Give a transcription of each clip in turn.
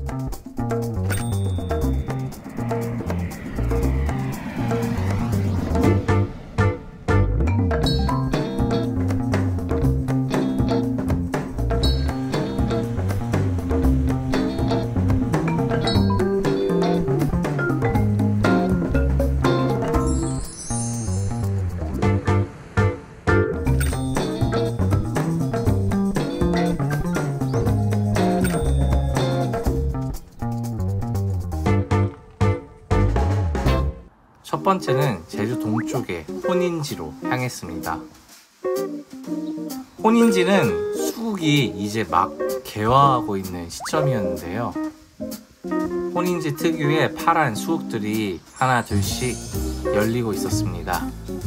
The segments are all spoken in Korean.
첫 번째는 제주 동쪽의 혼인지로 향했습니다. 혼인지는 수국이 이제 막 개화하고 있는 시점이었는데요. 혼인지 특유의 파란 수국들이 하나 둘씩 열리고 있었습니다.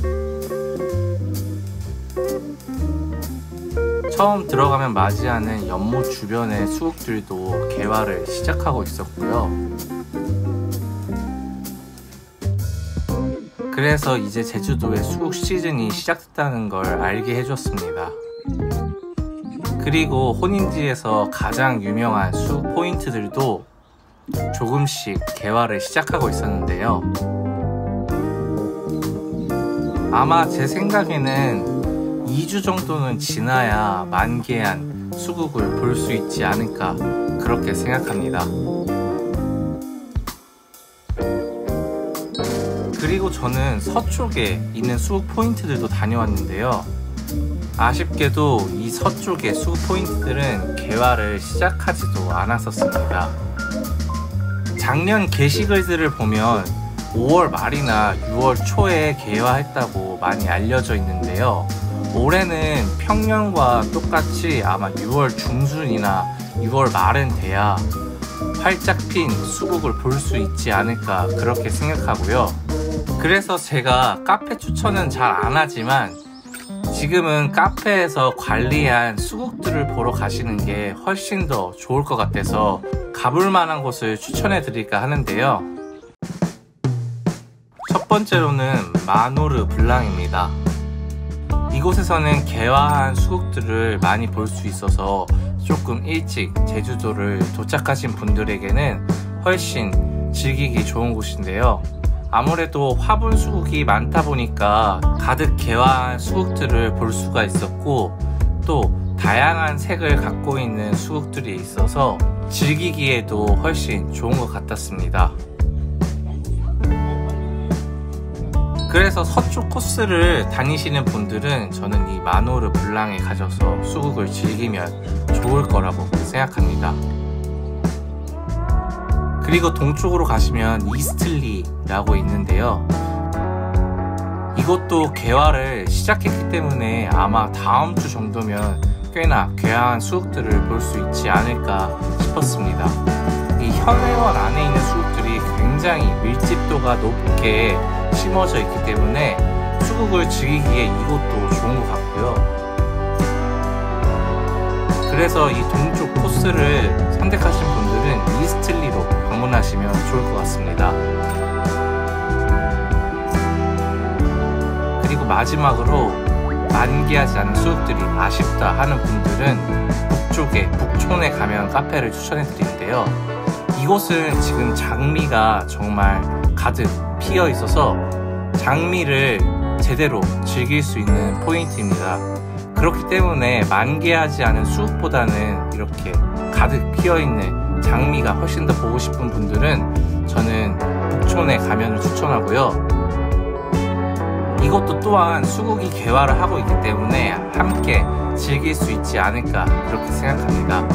처음 들어가면 맞이하는 연못 주변의 수국들도 개화를 시작하고 있었고요. 그래서 이제 제주도의 수국 시즌이 시작됐다는 걸 알게 해줬습니다. 그리고 혼인지에서 가장 유명한 수국 포인트들도 조금씩 개화를 시작하고 있었는데요. 아마 제 생각에는 2주 정도는 지나야 만개한 수국을 볼 수 있지 않을까 그렇게 생각합니다. 그리고 저는 서쪽에 있는 수국 포인트들도 다녀왔는데요. 아쉽게도 이 서쪽의 수국 포인트들은 개화를 시작하지도 않았었습니다. 작년 게시글들을 보면 5월 말이나 6월 초에 개화했다고 많이 알려져 있는데요. 올해는 평년과 똑같이 아마 6월 중순이나 6월 말은 돼야 활짝 핀 수국을 볼 수 있지 않을까 그렇게 생각하고요. 그래서 제가 카페 추천은 잘 안 하지만 지금은 카페에서 관리한 수국들을 보러 가시는 게 훨씬 더 좋을 것 같아서 가볼 만한 곳을 추천해 드릴까 하는데요. 첫 번째로는 마노르 블랑입니다. 이곳에서는 개화한 수국들을 많이 볼 수 있어서 조금 일찍 제주도를 도착하신 분들에게는 훨씬 즐기기 좋은 곳인데요. 아무래도 화분 수국이 많다 보니까 가득 개화한 수국들을 볼 수가 있었고, 또 다양한 색을 갖고 있는 수국들이 있어서 즐기기에도 훨씬 좋은 것 같았습니다. 그래서 서쪽 코스를 다니시는 분들은 저는 이 마노르 블랑에 가셔서 수국을 즐기면 좋을 거라고 생각합니다. 그리고 동쪽으로 가시면 이스틀리라고 있는데요. 이것도 개화를 시작했기 때문에 아마 다음 주 정도면 꽤나 괴화한 수국들을 볼 수 있지 않을까 싶었습니다. 이 현회원 안에 있는 수국들이 굉장히 밀집도가 높게 심어져 있기 때문에 수국을 즐기기에 이곳도 좋은 것 같고요. 그래서 이 동쪽 코스를 선택하신 분들은 이스틀리로 방문하시면 좋을 것 같습니다. 그리고 마지막으로 만개하지 않은 수국들이 아쉽다 하는 분들은 북쪽에 북촌에 가면 카페를 추천해 드리는데요. 이곳은 지금 장미가 정말 가득 피어 있어서 장미를 제대로 즐길 수 있는 포인트입니다. 그렇기 때문에 만개하지 않은 수국보다는 이렇게 가득 피어 있는 장미가 훨씬 더 보고 싶은 분들은 저는 북촌에 가면을 추천하고요. 이것도 또한 수국이 개화를 하고 있기 때문에 함께 즐길 수 있지 않을까 그렇게 생각합니다.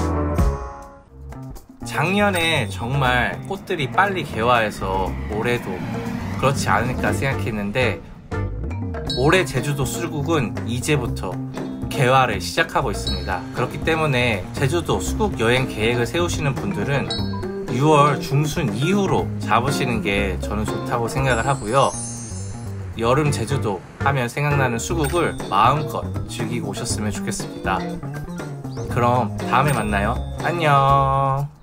작년에 정말 꽃들이 빨리 개화해서 올해도 그렇지 않을까 생각했는데, 올해 제주도 수국은 이제부터 개화를 시작하고 있습니다. 그렇기 때문에 제주도 수국 여행 계획을 세우시는 분들은 6월 중순 이후로 잡으시는 게 저는 좋다고 생각을 하고요. 여름 제주도 하면 생각나는 수국을 마음껏 즐기고 오셨으면 좋겠습니다. 그럼 다음에 만나요. 안녕.